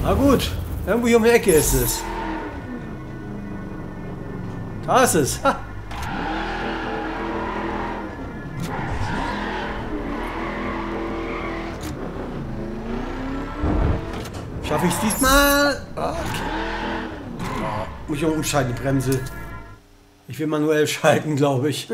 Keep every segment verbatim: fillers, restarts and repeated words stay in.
Na gut, irgendwo hier um die Ecke ist es. Da ist es. Ha. Schaffe ich es diesmal? Okay. Oh, muss ich auch umschalten, die Bremse. Ich will manuell schalten, glaube ich.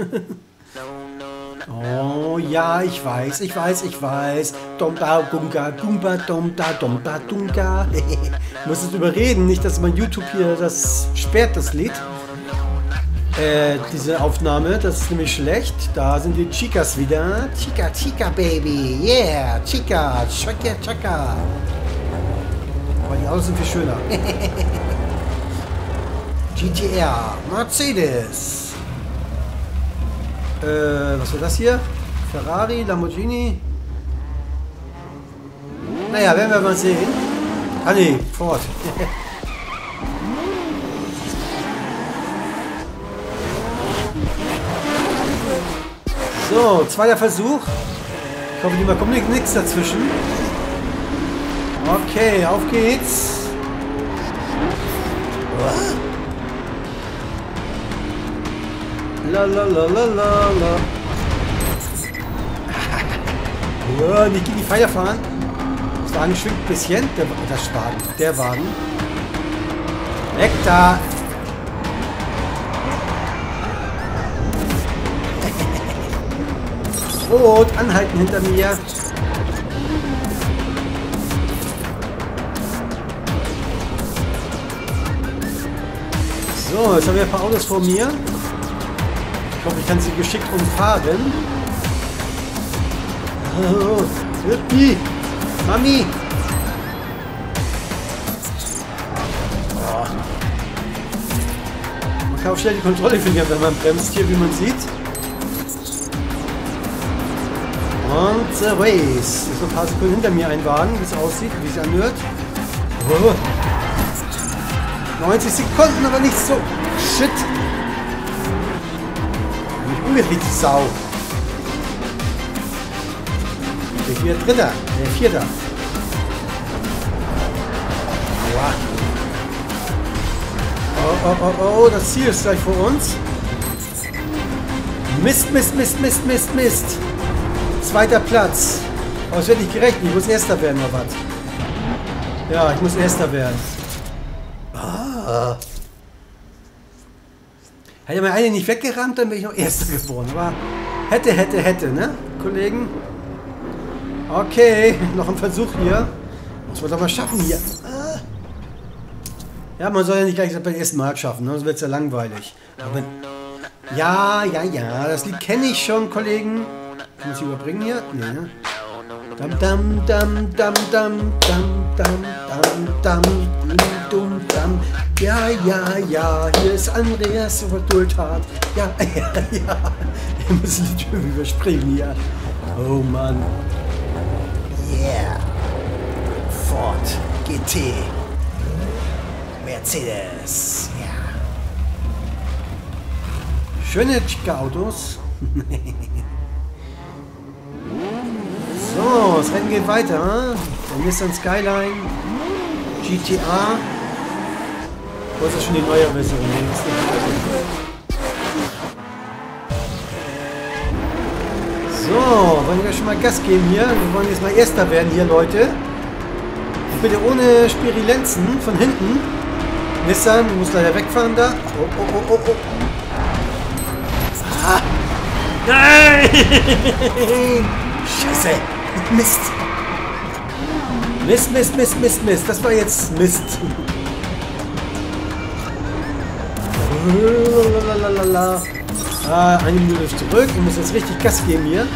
Oh ja, ich weiß, ich weiß, ich weiß. Dom da dunga, dumba dom da dom da dunga. Ich muss es überreden, nicht, dass mein YouTube hier das sperrt, das Lied. Äh, diese Aufnahme, das ist nämlich schlecht. Da sind die Chicas wieder. Chica, Chica, Baby. Yeah, Chica, Chaka, Chaka. Aber die Autos sind viel schöner. G T R, Mercedes. Äh, was war das hier? Ferrari, Lamborghini. Naja, werden wir mal sehen. Ah ne, Ford. So, zweiter Versuch. Ich hoffe, diesmal kommt nichts dazwischen. Okay, auf geht's. La la la la la la. Ja, nicht gegen die Pfeiler fahren. Das Wagen schwingt ein bisschen. Der, das Wagen, der Wagen. Weg da. Rot, anhalten hinter mir. So, jetzt haben wir ein paar Autos vor mir. Ich hoffe, ich kann sie geschickt umfahren. Oh, Yippie! Mami! Oh. Man kann auch schnell die Kontrolle verlieren, wenn man bremst hier, wie man sieht. Und the race. Ist noch ein paar Sekunden hinter mir ein Wagen, wie es aussieht, wie es anhört. Oh. neunzig Sekunden, aber nicht so. Shit! Ich bin richtig Sau. Ich bin wieder Dritter, der Vierter. Aua. Oh, oh, oh, oh, das Ziel ist gleich vor uns. Mist, Mist, Mist, Mist, Mist, Mist. Zweiter Platz. Aber es wird nicht gerechnet, ich muss Erster werden, oder was? Ja, ich muss Erster werden. Ah. Hätte mir eine nicht weggerammt, dann wäre ich noch Erster geworden. Aber hätte, hätte, hätte, ne, Kollegen? Okay, noch ein Versuch hier. Muss man doch mal schaffen hier. Ah. Ja, man soll ja nicht gleich beim ersten Mal schaffen, ne? Sonst wird es ja langweilig. Aber ja, ja, ja, das Lied kenne ich schon, Kollegen. Kann ich es überbringen hier? Nee, ne? Dam, dam, dam, dam, dam, dam, dam, dam, dam, dum, dam. Ja, ja, ja, hier ist Andreas Verdultat. Ja, ja, ja. Ich muss die Tür überspringen hier. Oh Mann. Yeah. Ford G T. Mercedes. Ja. Yeah. Schöne, schicke Autos. So, das Rennen geht weiter. Der Nissan Skyline, G T A. Wo ist das schon die neue Version? So, wollen wir schon mal Gas geben hier. Wir wollen jetzt mal Erster werden hier, Leute. Und bitte ohne Spirilenzen von hinten. Nissan, du musst leider wegfahren da. Oh, oh, oh, oh, oh. Ah. Nein! Scheiße! Mist! Mist, Mist, Mist, Mist, Mist. Das war jetzt Mist. Lalalala. Ah, eine Minute zurück. Ich muss jetzt richtig Gas geben hier.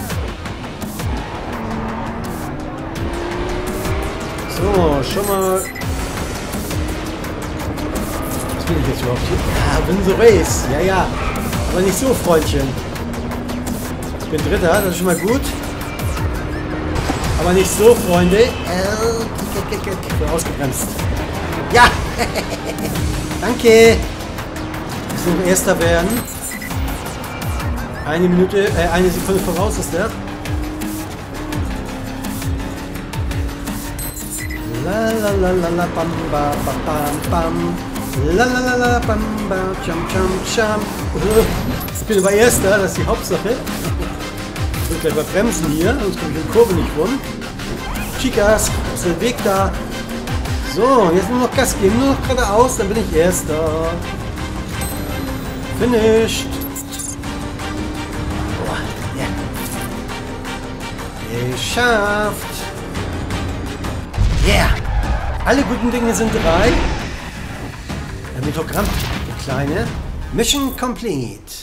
So, schon mal. Was bin ich jetzt überhaupt hier? Ah, win the race. Ja, ja. Aber nicht so, Freundchen. Ich bin Dritter, das ist schon mal gut. Aber nicht so, Freunde. Ich bin ausgebremst. Ja! Danke! Ich soll Erster werden. Eine Minute, äh, eine Sekunde voraus ist der. La Lalalala, bam, bam, bam, bam. Lalalala, bam, bam, cham, cham, cham. Ich bin aber Erster, das ist die Hauptsache. Ich will gleich mal bremsen hier, sonst komme ich in die Kurve nicht rum. Chicas, ist der Weg da. So, jetzt nur noch Gas geben, nur noch geradeaus, dann bin ich Erster. Finished. Oh, yeah. Geschafft. Yeah. Alle guten Dinge sind drei. Ein Mitogramm, der kleine. Mission complete.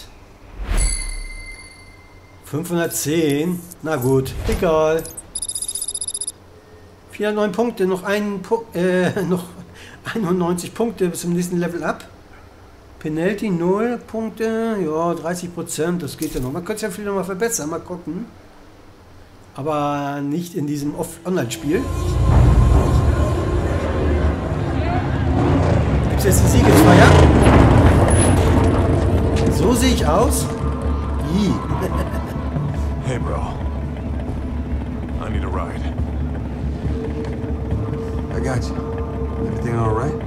fünfhundertzehn. Na gut, egal. vierhundertneun Punkte, noch, einen, äh, noch einundneunzig Punkte bis zum nächsten Level ab. Penalty null Punkte, ja, dreißig Prozent, das geht ja noch. Man könnte es ja vielleicht noch mal verbessern, mal gucken. Aber nicht in diesem Online-Spiel. Gibt es jetzt die Siegesfeier? So sehe ich aus. I. Hey, bro. I need a ride. I got you. Everything all right?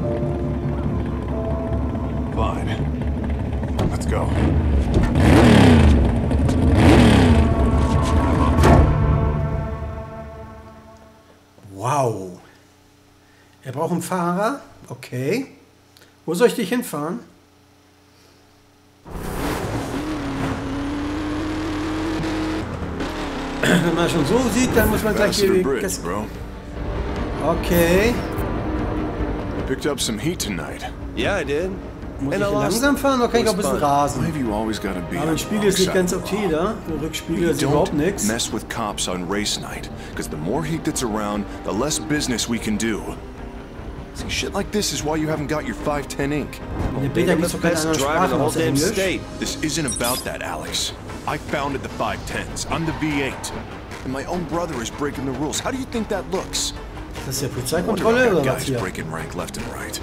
Fine. Let's go. Wow. Er braucht einen Fahrer. Okay. Wo soll ich dich hinfahren? Wenn man schon so sieht, dann muss man gleich hier... Bridge, bro. Okay. Picked up some heat tonight. Yeah, I did. Muss ich langsam fahren oder kann ich auch ein bisschen rasen? Why have you always got to be Aber on ein the Spiegel wrong ist nicht side ganz of the okay road? da. Ein Rückspiegel We ist überhaupt don't nichts. mess with cops on race night, because the more heat that's around, the less business we can do. See, shit like this is why you haven't got your five ten ink. In der Beta gibt es doch keine andere Sprache außer Englisch. This isn't about that, Alex. I founded the five tens. I'm the V eight. And my own brother is breaking the rules. How do you think that looks? Das ist ja Wonder Polizeikontrolle I've got oder was guys hier? breaking rank left and right.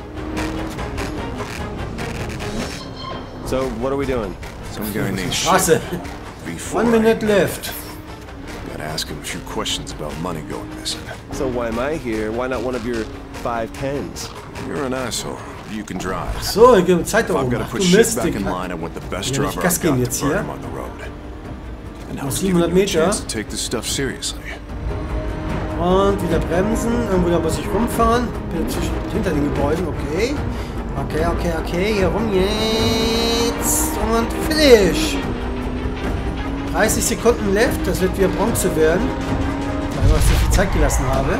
So, what are we doing? Some guy named Straße. Before One I minute get left. Gotta ask him a few questions about money going missing. So why am I here? Why not one of your five tens? You're an asshole. You can drive. So, ich gebe Zeit da If I've oben. got to Ach, put du shit Mist, back in Digga. line, I want the best Ja, driver nicht Gas I've geben got jetzt to burn hier. him on the road. And I Noch was giving you a siebenhundert chance Meter. to take this stuff seriously. Und wieder bremsen. Irgendwo muss ich rumfahren. Bin zwischen, hinter den Gebäuden. Okay. Okay, okay, okay. Hier rum jetzt. Und finish. dreißig Sekunden left. Das wird wieder Bronze werden. Weil ich so viel Zeit gelassen habe.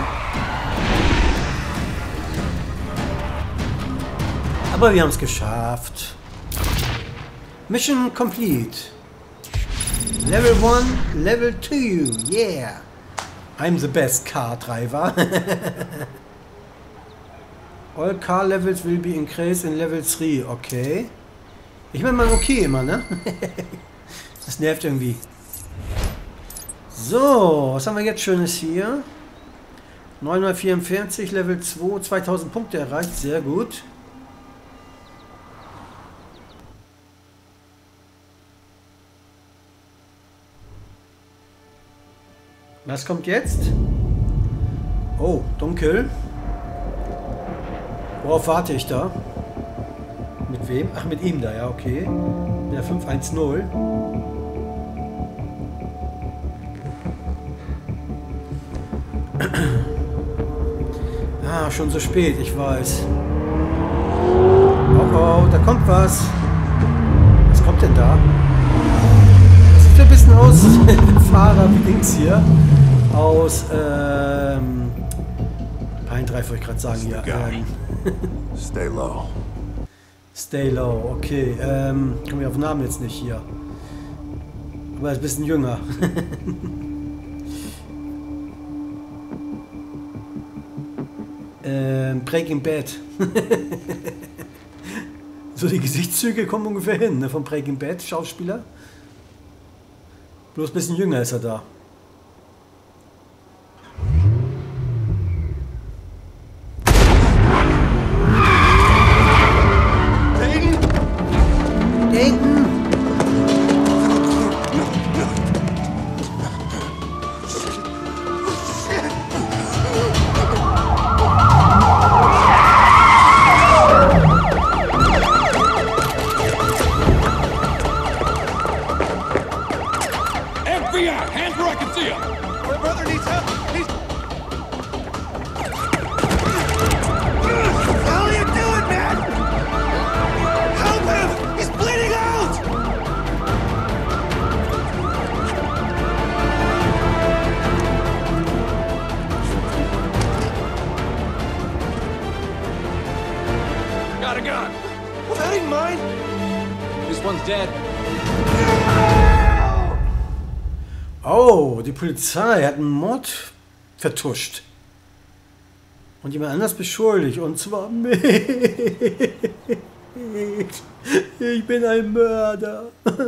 Aber wir haben es geschafft. Mission complete. Level one, Level two. Yeah. I'm the best car driver. All car levels will be increased in Level three. Okay. Ich meine mal okay immer, ne? Das nervt irgendwie. So, was haben wir jetzt Schönes hier? neunhundertvierundvierzig, Level zwei, zweitausend Punkte erreicht. Sehr gut. Was kommt jetzt? Oh, dunkel. Worauf warte ich da? Mit wem? Ach, mit ihm da, ja, okay. Der fünf eins null. Ah, schon so spät, ich weiß. Oh, oh, da kommt was. Was kommt denn da? Das sieht ein bisschen aus, Fahrer wie Dings hier. Aus, ähm... Peindreif wollte ich gerade sagen hier. Ähm, Stay low. Stay low, okay. Ähm, komme ich auf den Namen jetzt nicht hier. Aber er ist ein bisschen jünger. ähm, Breaking Bad. So die Gesichtszüge kommen ungefähr hin, ne, vom Breaking Bad Schauspieler. Bloß ein bisschen jünger ist er da. got a gun. Well, that ain't mine. This one's dead. Oh, die Polizei hat einen Mord vertuscht. Und jemand anders beschuldigt. Und zwar mich. Ich bin ein Mörder.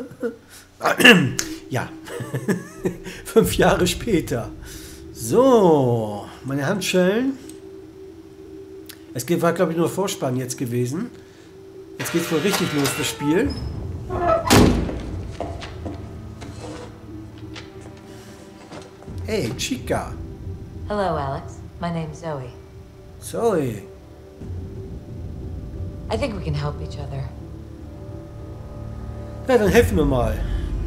Ja. Fünf Jahre später. So, meine Handschellen. Es war, glaube ich, nur Vorspann jetzt gewesen. Jetzt geht's wohl richtig los, das Spiel. Hey, Chica. Hello, Alex. My name's Zoe. Zoe. I think we can help each other. Ja, dann helfen wir mal.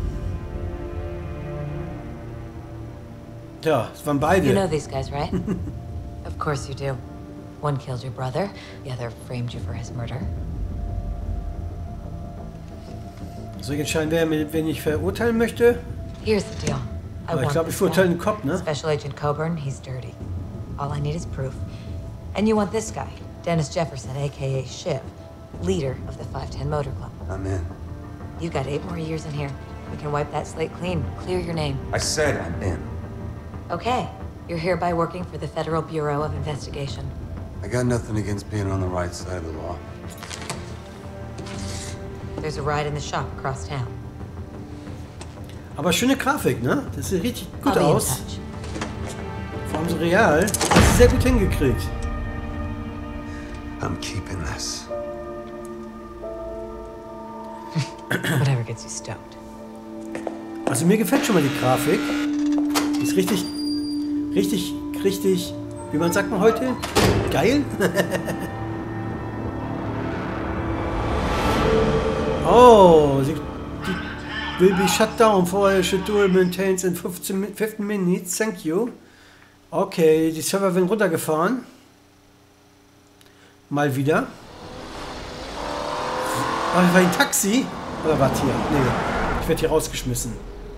Tja, es waren beide. You know these guys, right? Of course you do. One killed your brother, the other framed you for his murder. Soll ich entscheiden, wer, wen ich verurteilen möchte? Here's the deal. I Aber ich want glaube, ich this verurteile guy. den Kopf, ne? Special Agent Coburn, he's dirty. All I need is proof. And you want this guy, Dennis Jefferson, aka Ship, leader of the five ten Motor Club. I'm in. You've got eight more years in here. We can wipe that slate clean, clear your name. I said I'm in. Okay, you're hereby working for the Federal Bureau of Investigation. I got nothing against being on the right side of the law. There's a ride in the shop across town. Aber schöne Grafik, ne? Das sieht richtig gut I'll be in aus. touch. Vor allem so real. Das ist sehr gut hingekriegt. I'm keeping this. Whatever gets you stoked. Also mir gefällt schon mal die Grafik. Die ist richtig, richtig, richtig, wie man sagt man heute, geil. Oh, sie, die will be shut down for a schedule maintains in fifteen, fifteen minutes, thank you. Okay, die Server werden runtergefahren. Mal wieder. War ich ein Taxi? Oder was hier? Nee, ich werde hier rausgeschmissen.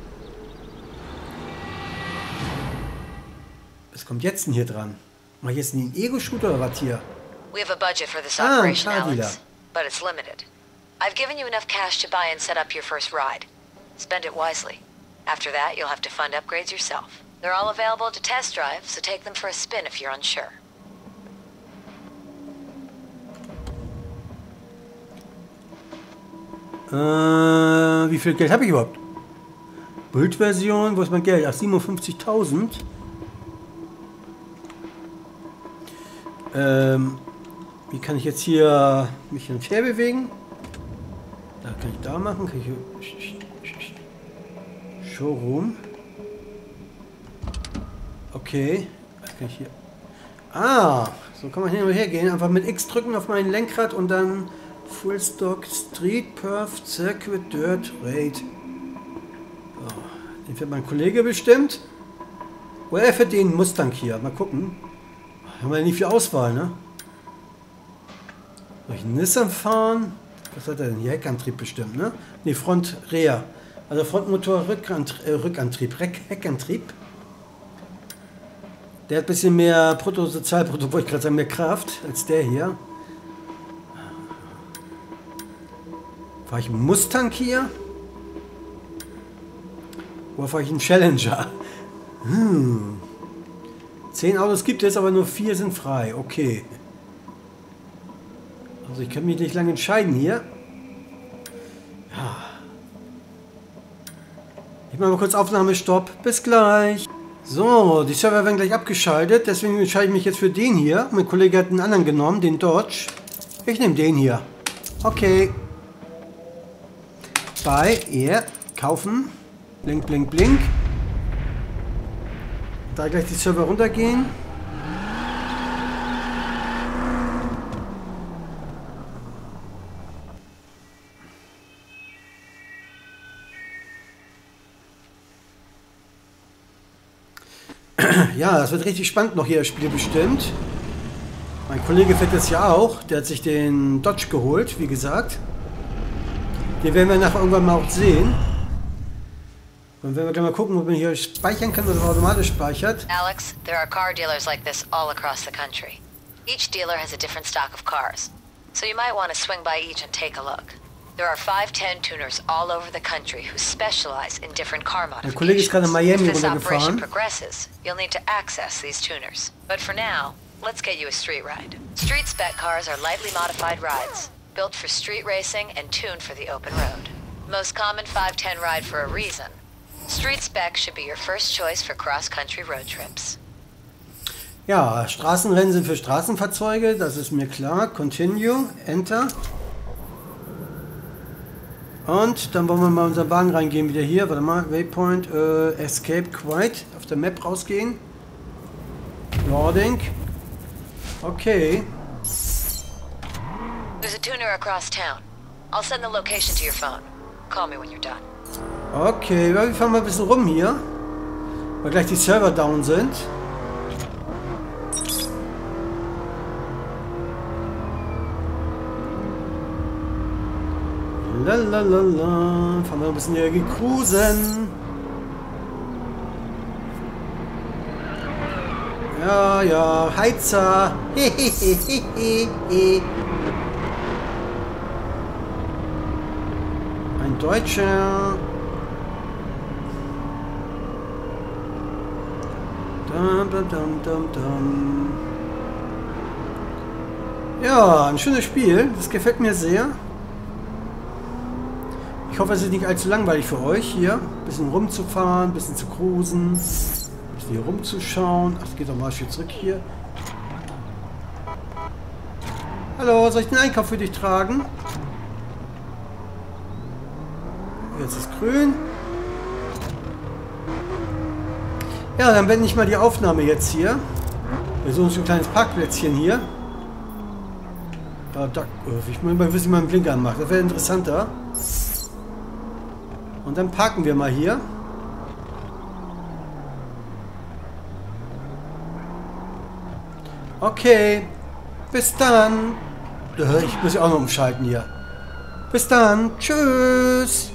Was kommt jetzt denn hier dran? Mach ich jetzt einen Ego-Shooter oder was hier? We have a budget for this Ah, operation, car dealer. Alex, but it's limited. I've given you enough cash to buy and set up your first ride. Spend it wisely. After that, you'll have to fund upgrades yourself. They're all available to test drive, so take them for a spin if you're unsure. Äh, wie viel Geld habe ich überhaupt? Bildversion, wo ist mein Geld? Ach, siebenundfünfzigtausend. Ähm, wie kann ich jetzt hier mich hin und her bewegen? Da kann ich da machen, kann ich hier Showroom. Okay, was kann ich hier? Ah, so kann man hin und her gehen. Einfach mit X drücken auf mein Lenkrad und dann Full Stock, Street, Perf, Circuit, Dirt, Raid. So, den fährt mein Kollege bestimmt. Oder er fährt den Mustang hier. Mal gucken. Haben wir ja nicht viel Auswahl, ne? Soll ich einen Nissan fahren? Was hat er denn hier? Heckantrieb bestimmt, ne? Ne, Front, Rear. Also Frontmotor, Rückant äh, Rückantrieb, Heck, Heckantrieb. Der hat ein bisschen mehr Bruttosozialprodukt, wollte ich gerade sagen, mehr Kraft als der hier. Fahre ich einen Mustang hier? Oder fahre ich einen Challenger? Hm. Zehn Autos gibt es, aber nur vier sind frei. Okay. Also ich kann mich nicht lange entscheiden hier. Ja. Ich mache mal kurz Aufnahme, Stopp. Bis gleich. So, die Server werden gleich abgeschaltet. Deswegen entscheide ich mich jetzt für den hier. Mein Kollege hat einen anderen genommen, den Dodge. Ich nehme den hier. Okay. Bei ihr kaufen. Blink, blink, blink. Da gleich die Server runtergehen. Ja, das wird richtig spannend noch hier, das Spiel bestimmt. Mein Kollege fährt das ja auch. Der hat sich den Dodge geholt, wie gesagt. Den werden wir nachher irgendwann mal auch sehen. Und wenn wir gleich mal gucken, ob man hier speichern kann oder automatisch speichert. Alex, there are car dealers like this all across the country. Each dealer has a different stock of cars. so you might want to swing by each and take a look. There are five ten tuners all over the country who specialize in different car Der Kollege ist gerade in modifications. Miami If this operation runtergefahren. progresses, you'll need to access these tuners. But for now, let's get you a street ride. Street spec cars are lightly modified rides, built for street racing and tuned for the open road. Most common five ten ride for a reason. Street spec should be your first choice for cross-country road trips. Ja, Straßenrennen sind für Straßenfahrzeuge, das ist mir klar. Continue, Enter. Und dann wollen wir mal in unseren Wagen reingehen, wieder hier. Warte mal, Waypoint, äh, Escape Quiet, auf der Map rausgehen. Loading. Okay. There's a tuner across town. I'll send the location to your phone. Call me when you're done. Okay, ja, wir fahren mal ein bisschen rum hier. Weil gleich die Server down sind. Lalalala. Fahren wir ein bisschen hier cruisen. Ja, ja, Heizer. Ein Deutscher. Dum, dum, dum, dum, dum. Ja, ein schönes Spiel. Das gefällt mir sehr. Ich hoffe, es ist nicht allzu langweilig für euch hier. Ein bisschen rumzufahren, ein bisschen zu cruisen, ein bisschen hier rumzuschauen. Ach, es geht doch mal schön zurück hier. Hallo, soll ich den Einkauf für dich tragen? Jetzt ist grün. Ja, dann beende ich mal die Aufnahme jetzt hier. Wir suchen uns ein kleines Parkplätzchen hier. Ja, da, ich muss mal wissen, wie man einen Blinker anmacht. Das wäre interessanter. Und dann parken wir mal hier. Okay. Bis dann. Ich muss ja auch noch umschalten hier. Bis dann. Tschüss.